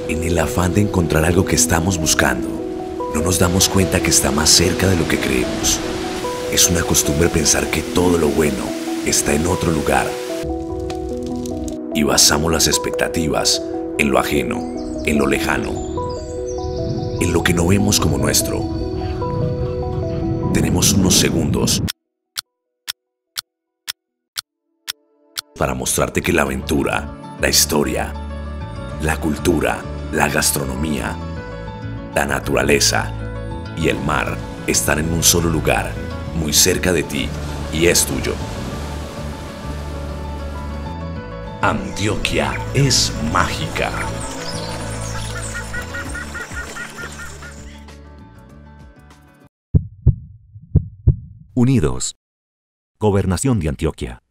En el afán de encontrar algo que estamos buscando, no nos damos cuenta que está más cerca de lo que creemos. Es una costumbre pensar que todo lo bueno está en otro lugar. Y basamos las expectativas en lo ajeno, en lo lejano, en lo que no vemos como nuestro. Tenemos unos segundos para mostrarte que la aventura, la historia, la cultura, la gastronomía, la naturaleza y el mar están en un solo lugar, muy cerca de ti, y es tuyo. Antioquia es mágica. Unidos. Gobernación de Antioquia.